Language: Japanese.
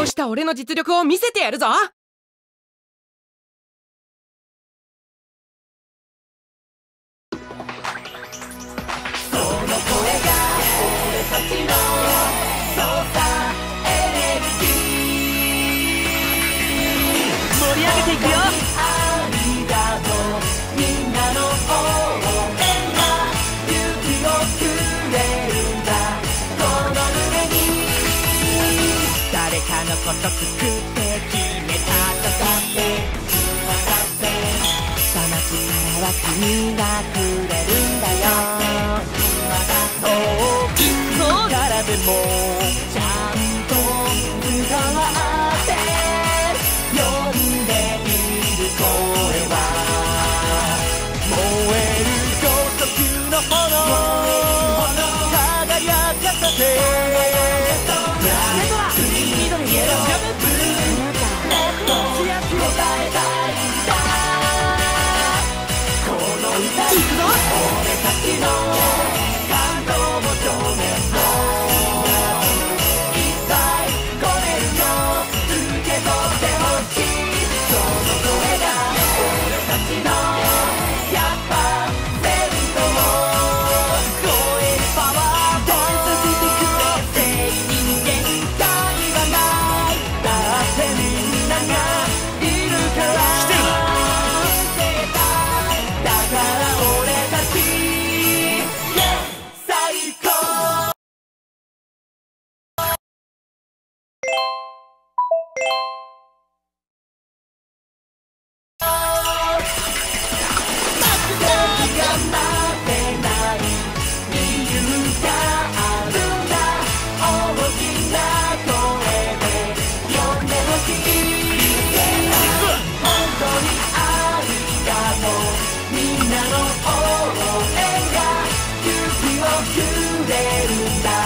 強した俺の実力を見せてやるぞ。 その声が俺たちの操作エネルギー。盛り上げていくよ。ありがとうみんなの応援が勇気をくれるんだ。この胸に誰かのこと作って決めたとだってわかってその力は君がくれるんだよ。からでもちゃんと伝わって呼んでいる声は燃える高速の炎輝かせて緑イエロージャムブルーもっと強く答えたいんだ。この歌に俺たちの感動も情熱もいっぱい込めるよ。受け取ってほしい。その声が俺たちの100%を超えるパワー。ダンスしてくれて人間界はない。だってみんながいるから来てるな。だから俺たち最高。僕が待ってない理由があるんだ。大きな声で呼んでほしい。本当にありがとうみんなの応援が勇気をくれるんだ。